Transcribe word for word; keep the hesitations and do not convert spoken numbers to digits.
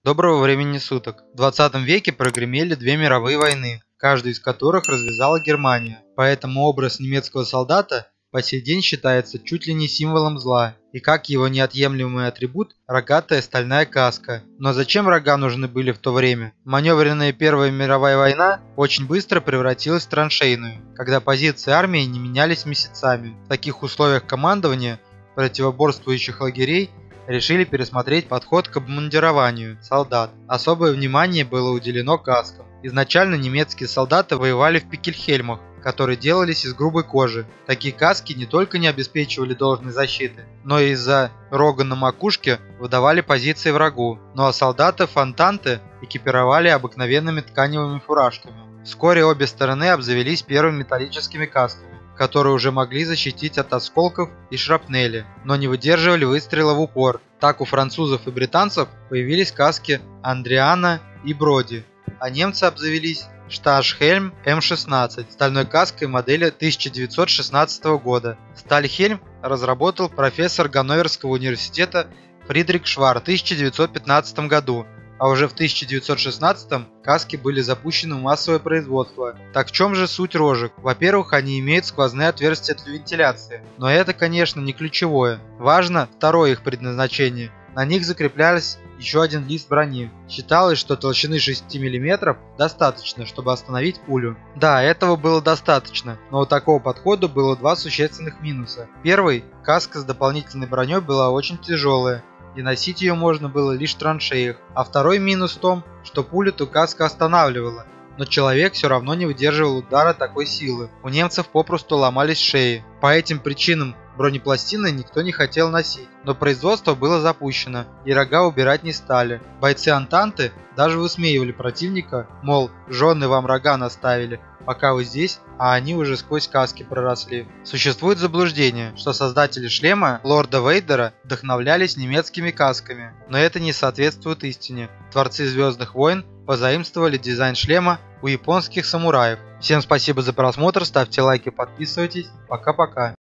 Доброго времени суток. В двадцатом веке прогремели две мировые войны, каждую из которых развязала Германия. Поэтому образ немецкого солдата по сей день считается чуть ли не символом зла, и как его неотъемлемый атрибут – рогатая стальная каска. Но зачем рога нужны были в то время? Маневренная Первая мировая война очень быстро превратилась в траншейную, когда позиции армии не менялись месяцами. В таких условиях командования противоборствующих лагерей решили пересмотреть подход к обмундированию солдат. Особое внимание было уделено каскам. Изначально немецкие солдаты воевали в пикельхельмах, которые делались из грубой кожи. Такие каски не только не обеспечивали должной защиты, но и из-за рога на макушке выдавали позиции врагу. Ну а солдаты-фонтанты экипировали обыкновенными тканевыми фуражками. Вскоре обе стороны обзавелись первыми металлическими касками, которые уже могли защитить от осколков и шрапнели, но не выдерживали выстрела в упор. Так у французов и британцев появились каски Андриана и Броди, а немцы обзавелись Шташхельм эм шестнадцать, стальной каской модели тысяча девятьсот шестнадцатого года. Стальхельм разработал профессор Ганноверского университета Фридрих Шварц в тысяча девятьсот пятнадцатом году, а уже в тысяча девятьсот шестнадцатом каски были запущены в массовое производство. Так в чем же суть рожек? Во-первых, они имеют сквозные отверстия для вентиляции, но это, конечно, не ключевое. Важно второе их предназначение. На них закреплялись еще один лист брони. Считалось, что толщины шести миллиметров достаточно, чтобы остановить пулю. Да, этого было достаточно, но у такого подхода было два существенных минуса. Первый, каска с дополнительной броней была очень тяжелая, и носить ее можно было лишь в траншеях. А второй минус в том, что пулю ту каска останавливала, но человек все равно не выдерживал удара такой силы. У немцев попросту ломались шеи. По этим причинам бронепластины никто не хотел носить, но производство было запущено, и рога убирать не стали. Бойцы Антанты даже высмеивали противника, мол, жены вам рога наставили, пока вы здесь, а они уже сквозь каски проросли. Существует заблуждение, что создатели шлема лорда Вейдера вдохновлялись немецкими касками, но это не соответствует истине. Творцы Звездных войн позаимствовали дизайн шлема у японских самураев. Всем спасибо за просмотр, ставьте лайки, подписывайтесь. Пока-пока.